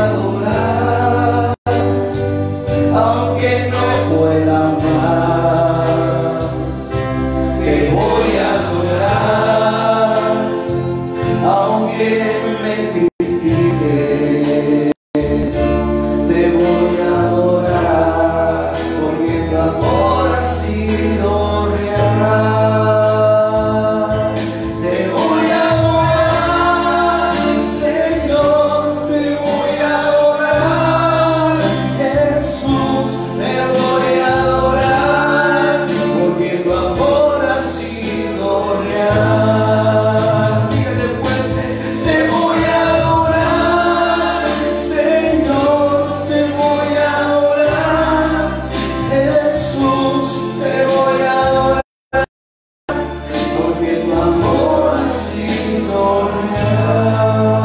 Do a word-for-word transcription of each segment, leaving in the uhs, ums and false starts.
adorar, aunque no pueda más. Te voy a adorar, aunque me critiques. Te voy a adorar, porque tu amor ha sido real. Te voy a adorar, Señor, te voy a adorar, Jesús, te voy a adorar, porque tu amor ha sido real. Dígale fuerte, te voy a adorar, Señor, te voy a adorar, Jesús, te voy a adorar, porque tu amor ha sido real.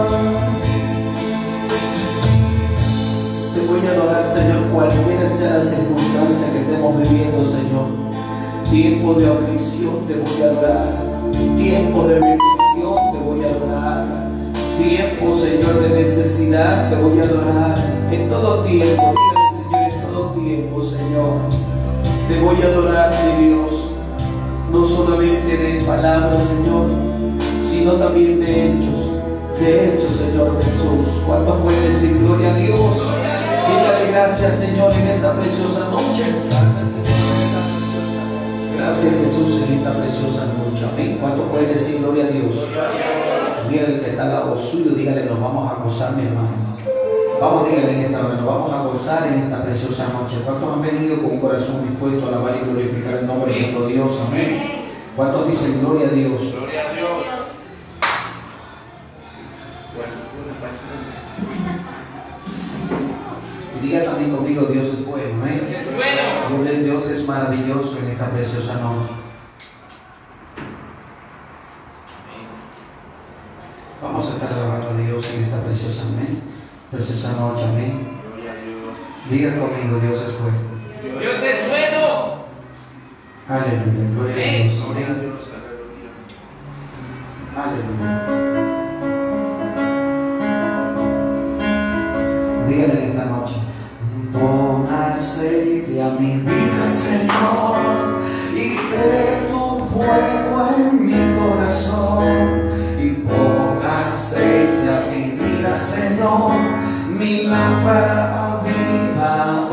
Te voy a adorar, Señor, cualquiera sea la circunstancia que estemos viviendo, Señor. Tiempo de aflicción te voy a adorar, tiempo de bendición te voy a adorar, tiempo, Señor, de necesidad te voy a adorar. En todo tiempo, dígale, Señor, en todo tiempo, Señor, te voy a adorar, mi Dios. No solamente de palabras, Señor, sino también de hechos, de hechos, Señor Jesús. ¿Cuántos pueden decir gloria a Dios? Dígale gracias, Señor, en esta preciosa noche. Gracias, Jesús, en esta preciosa noche. Amén. ¿Cuántos pueden decir gloria a Dios? Dígale que está al lado suyo, dígale, nos vamos a gozar, mi hermano. Vamos, dígale en esta hora, nos vamos a gozar en esta preciosa noche. ¿Cuántos han venido con un corazón dispuesto a alabar y glorificar el nombre de nuestro Dios? Amén. ¿Cuántos dicen gloria a Dios? Gloria a Dios. Y diga también conmigo, Dios es bueno. Amén. Bueno. Dios es maravilloso en esta preciosa noche. Vamos a estar alabando a Dios en esta preciosa, amén, preciosa noche. Amén. Gloria a Dios. Diga conmigo, Dios es bueno. Dios es bueno. Aleluya, gloria a Dios. Gloria a Amén. Dios. Aleluya. Aleluya. Dígale en esta noche: pon aceite a mi vida, Señor, y ten tu fuego en mi corazón. Y pon aceite a mi vida, Señor, mi lámpara aviva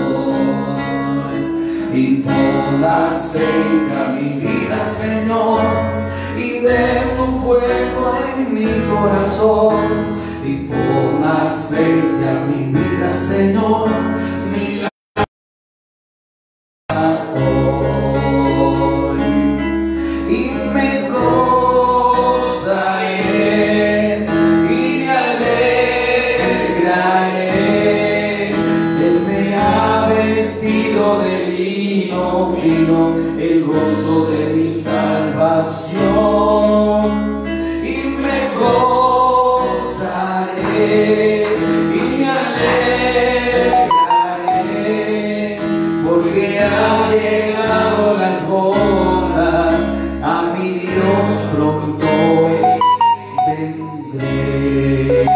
hoy. Y pon aceite a mi vida, Señor, y de tu fuego en mi corazón. Y pon aceite a mi vida, Señor, mi lámpara hoy. Y me gozaré y me alegraré. Él me ha vestido de lino fino, el gozo de mi salvación. Y me gozaré y me alegraré, porque han llegado las bodas, a mi Dios pronto vendré.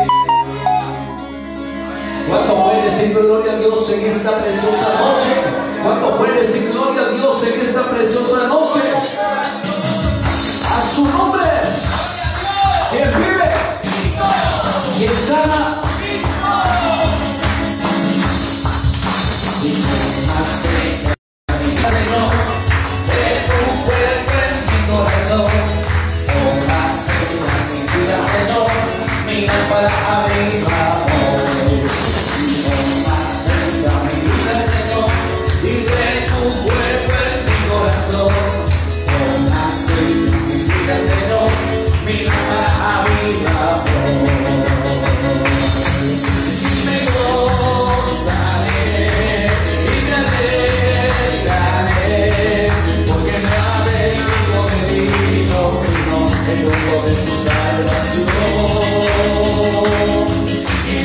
¿Cuánto puede decir gloria a Dios en esta preciosa noche? ¿Cuánto puede decir gloria a Dios en esta preciosa noche? A su nombre. Quien vive, quien sana, para arriba hoy. Mi vida, Señor, y de tu fuego en mi corazón. Con aceite mi vida, Señor, mi lámpara arriba hoy. Me gozaré y me alegraré, porque me ha venido de vino fino el gozo de tu salvación. Y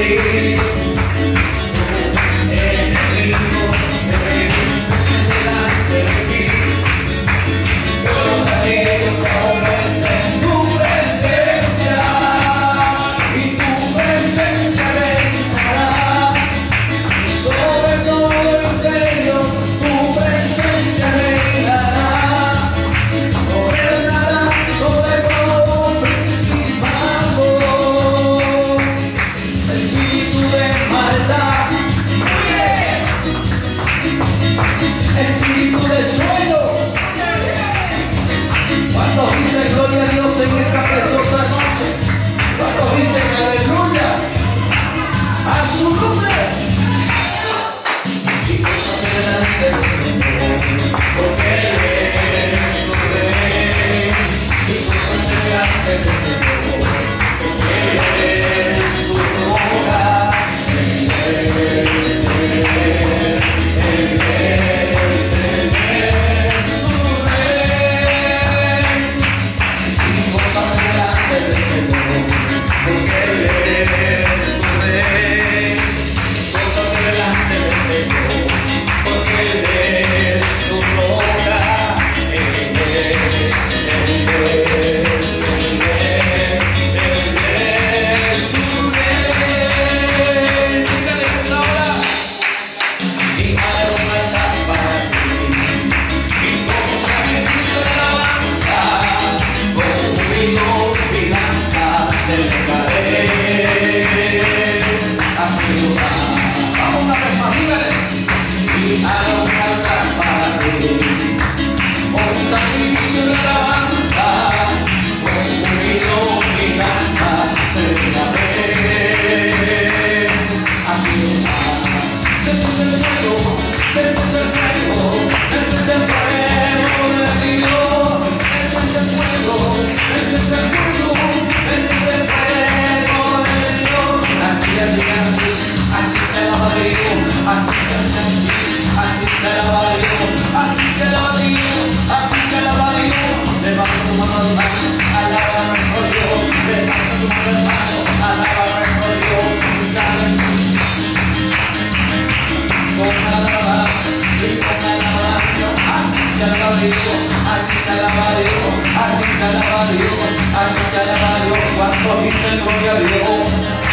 ¿Cuántos dicen gloria a Dios?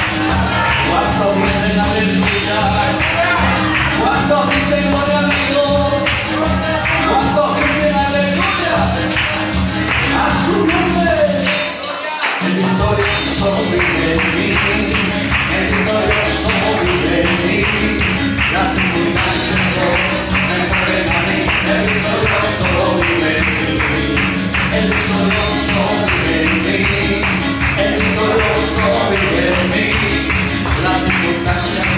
¿Cuántos dicen aleluya? ¿Cuántos dicen gloria a Dios? ¿Cuántos dicen aleluya? A su nombre. El victorioso vive en mí, el victorioso vive en mí. Las circunstancias no me mueven a mí, el victorioso vive en mí, el victorioso vive en mí. El victorioso vive en mí, las circunstancias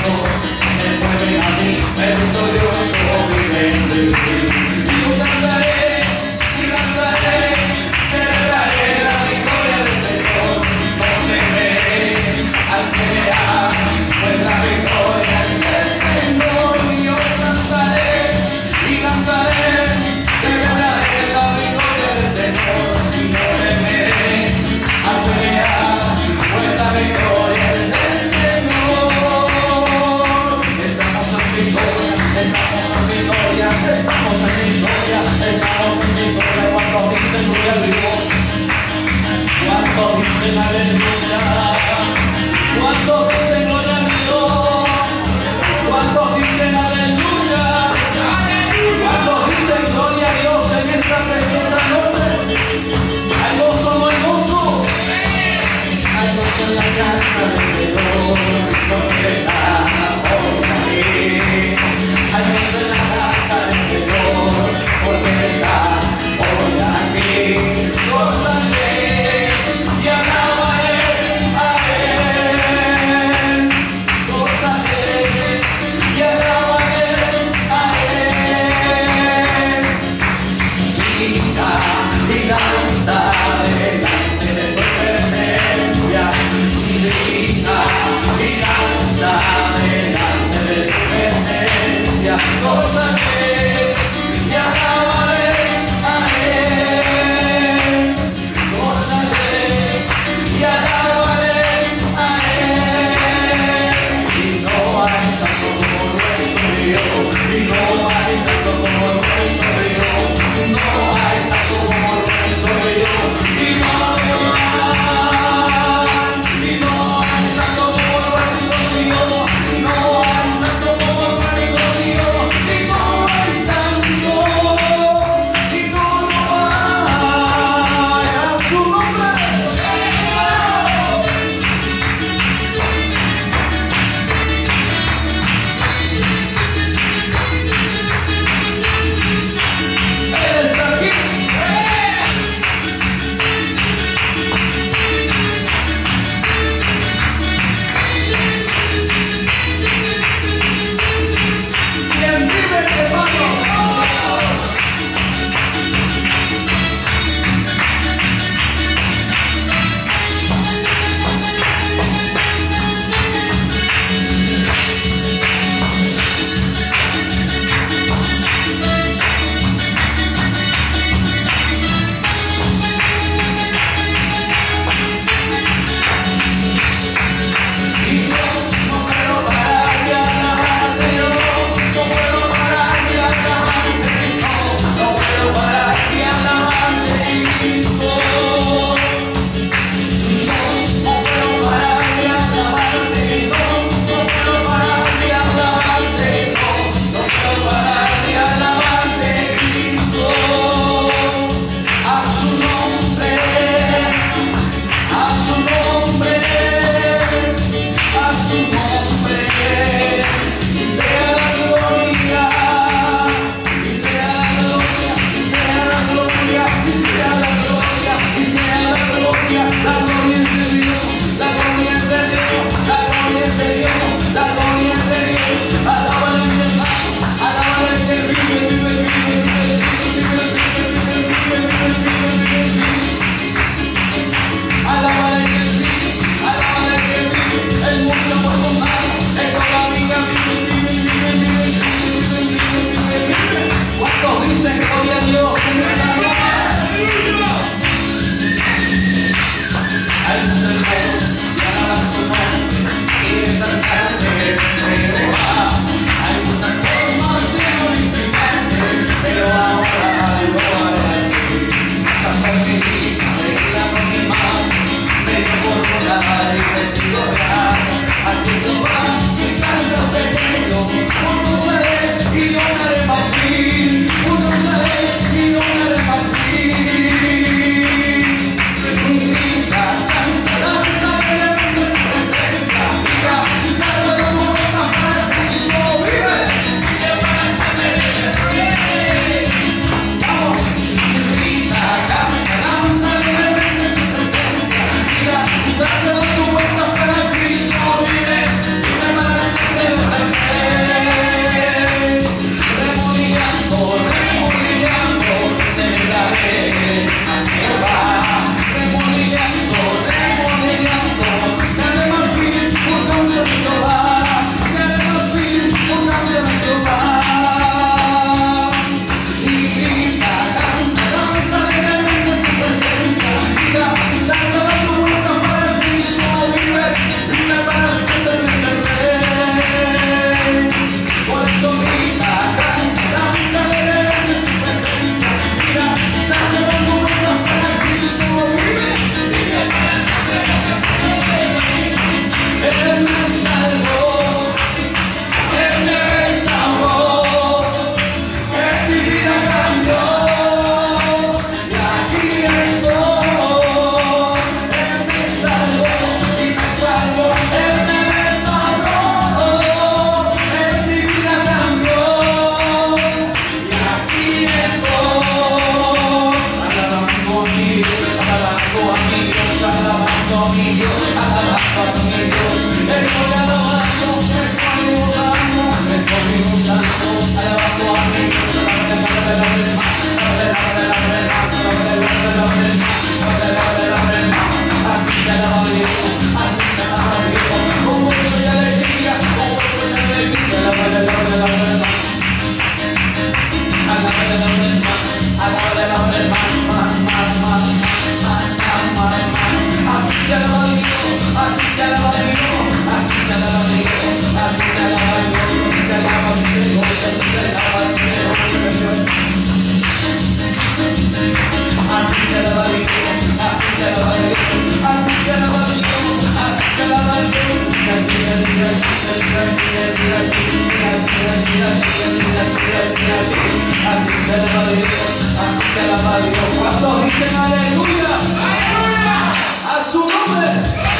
¿Cuántos dicen aleluya? A su nombre.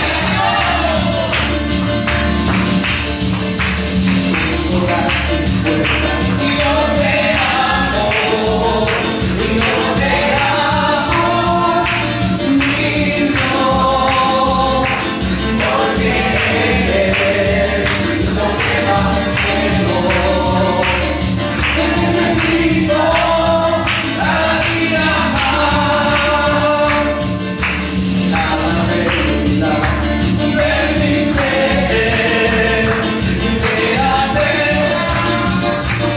Yo te amo, yo te amo, mi Dios, porque eres lo que más quiero. Te necesito cada día más. Nada me de mi ser, quédate.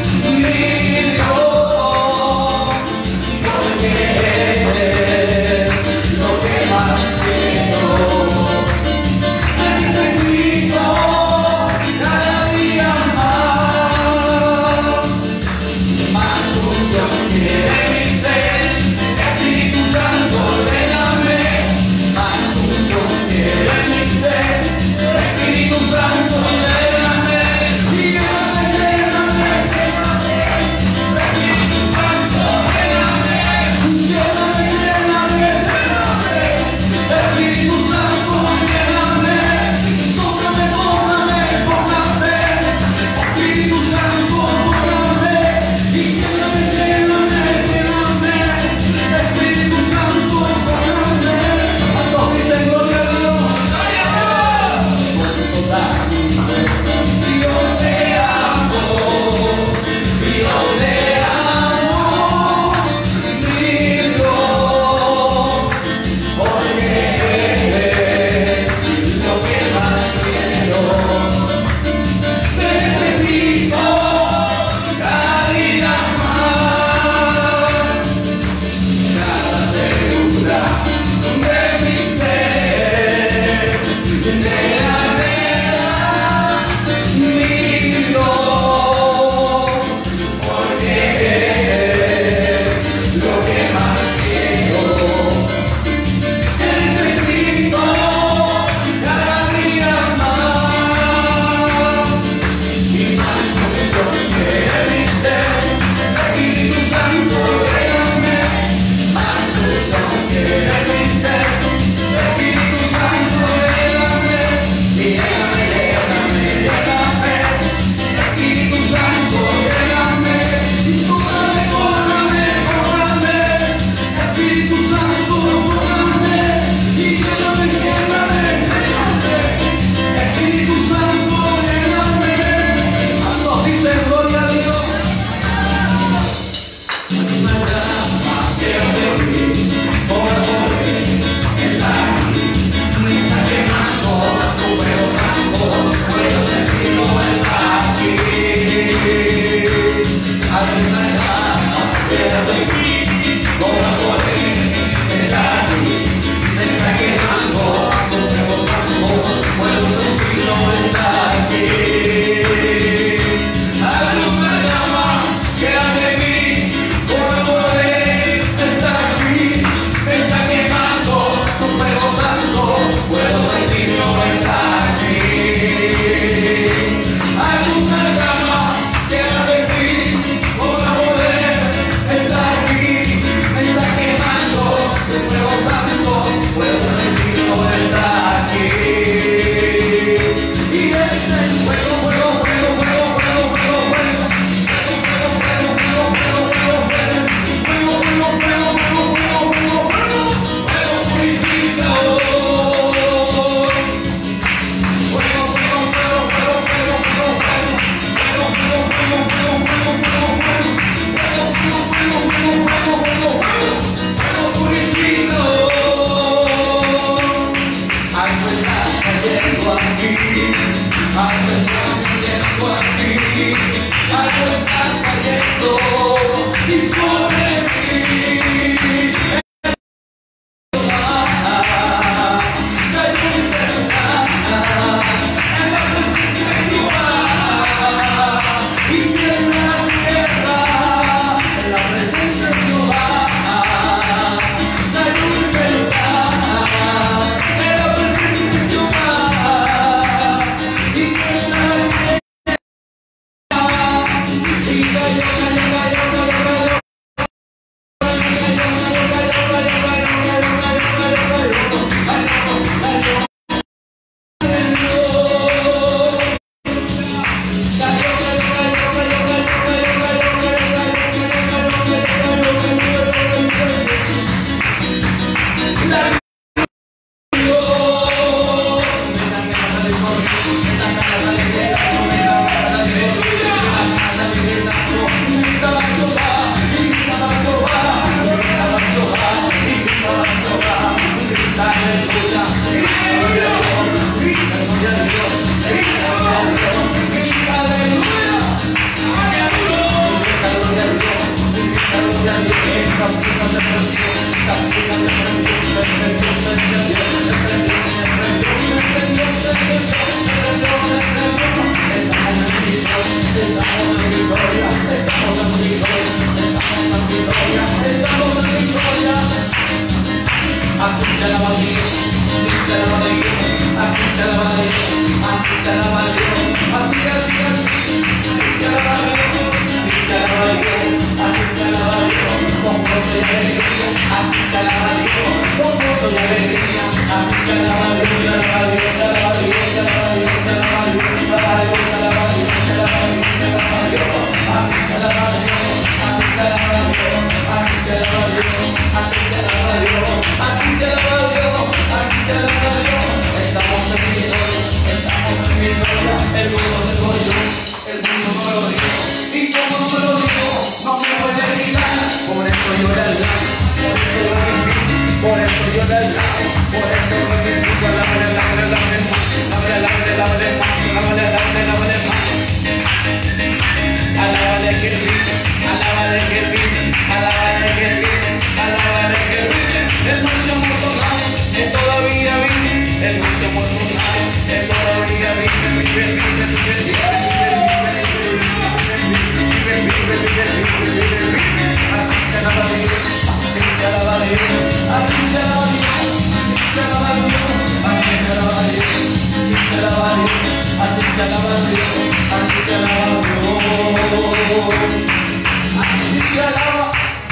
Así se alaba.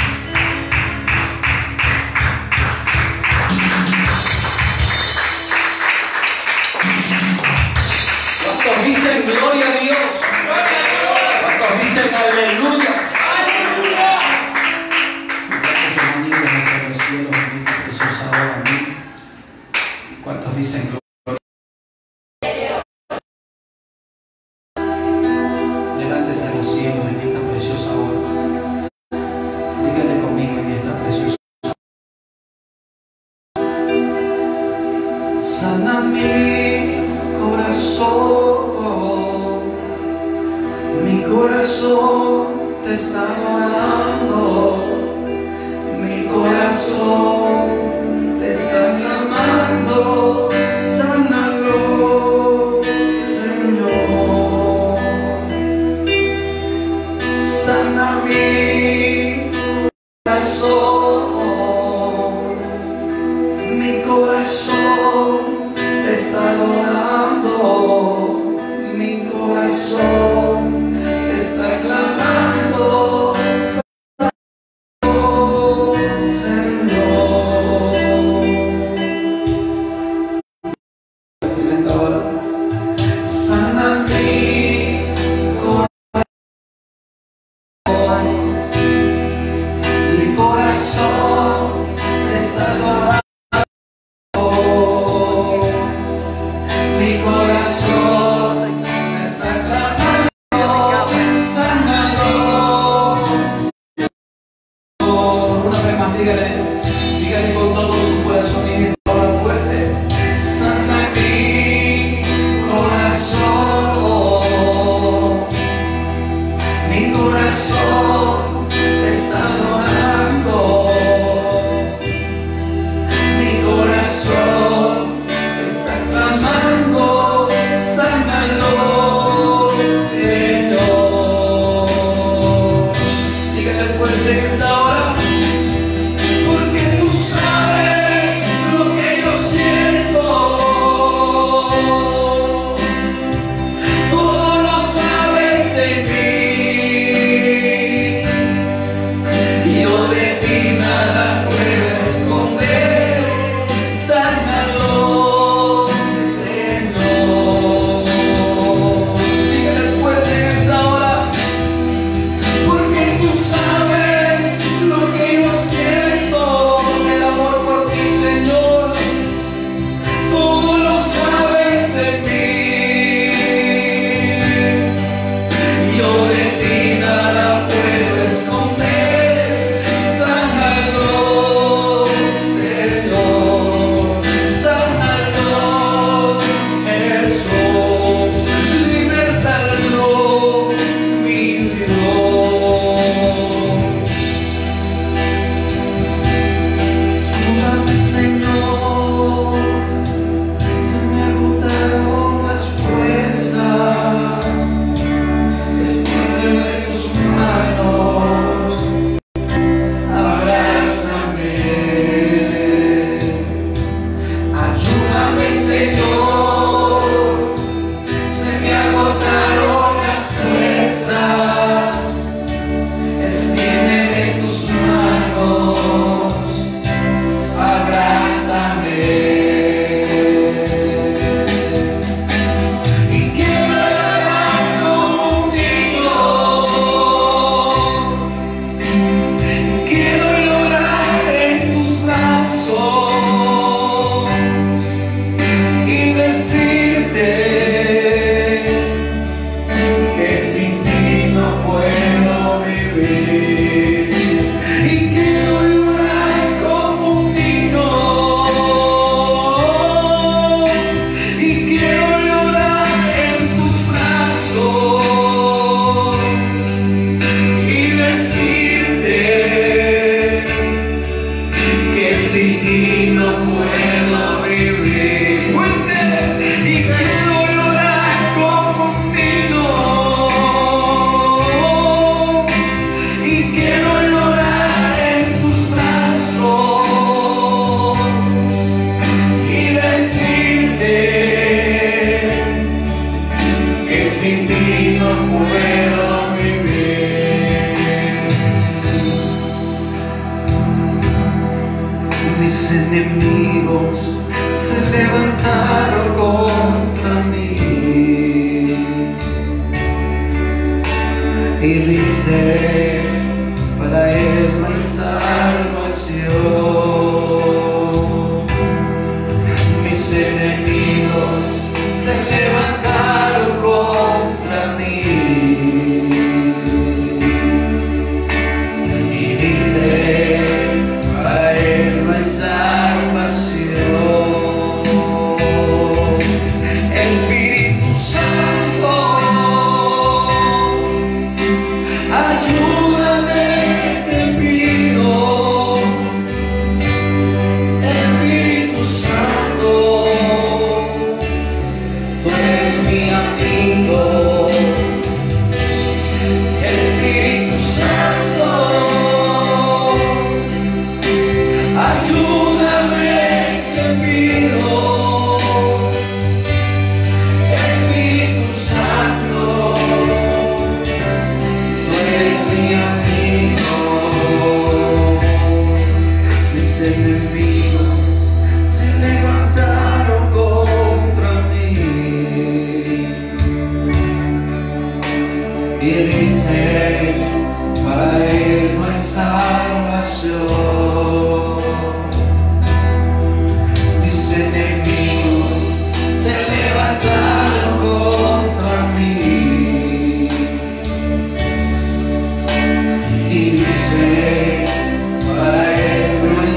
¿Cuántos dicen gloria a Dios? ¿Cuántos dicen aleluya? ¿Cuántos son unidos hacia los cielos en esta preciosa hora? ¿Cuántos dicen gloria? Levántese a los cielos en esta preciosa hora. Dígale conmigo en esta preciosa hora. Sana mi corazón, mi corazón te está adorando, mi corazón te está clamando, sánalo, Señor, sana mi corazón, mi corazón te está adorando, mi corazón te está clamando, Señor. Así le está ahora. Sana mi corazón, mi corazón te está adorando. Mi corazón está clamando, Y dice, para Él no hay salvación. Mis enemigos se levantaron contra mí. Y dice, para Él no hay salvación. Espíritu Santo, ayúdame, te pido. Espíritu Santo, tú eres mi amigo. Espíritu Santo, ayúdame, te pido. Espíritu Santo, tú eres mi amigo. Mis enemigos se levantaron contra mí. Y dice, para Él no hay salvación. Mis enemigos se levantaron contra mí. Y dice, para Él no hay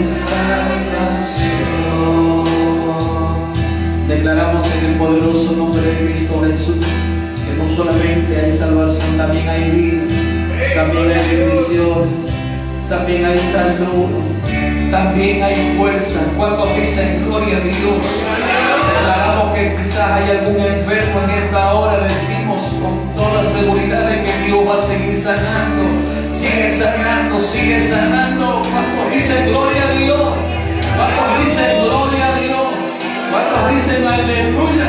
salvación. Declaramos en el poderoso nombre de Cristo Jesús que no solamente hay salvación, también hay vida, también hay bendiciones, también hay salud, también hay fuerza. ¿Cuántos dicen gloria a Dios? Declaramos que quizás hay algún enfermo en esta hora. Decimos con toda seguridad de que Dios va a seguir sanando. Sigue sanando, sigue sanando. ¿Cuántos dicen gloria a Dios? ¿Cuántos dicen gloria a Dios? ¿Cuántos dicen aleluya?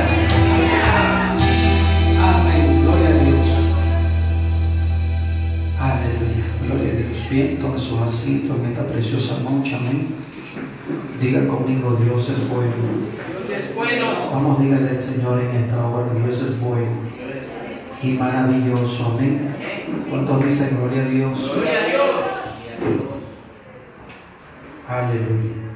Amén, gloria a Dios. Aleluya, gloria a Dios. Bien, tome su vasito en esta preciosa noche, amén. Diga conmigo, Dios es bueno. Dios es bueno. Vamos, dígale al Señor en esta hora, Dios es bueno y maravilloso, amén. ¿Cuántos dicen gloria a Dios? Gloria a Dios. Aleluya.